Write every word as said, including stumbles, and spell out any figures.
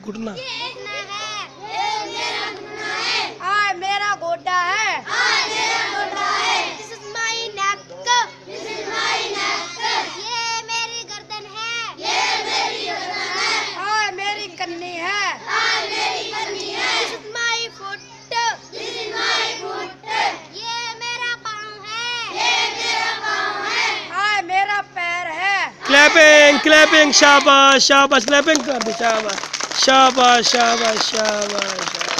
घुटना हाय मेरा गोड्डा है, हाय मेरा गोड्डा है। This is my neck, this is my neck। ये मेरी गर्दन है, ये मेरी गर्दन है। हाय मेरी कन्नी है, हाय मेरी कन्नी है। This is my foot, this is my foot। ये मेरा पाँव है, ये मेरा पाँव है। हाय मेरा पैर है। क्लैपिंग क्लैपिंग शाबाश शाबाश क्लैपिंग कर दे शाबाश शाबाश शाबाश शाबाश।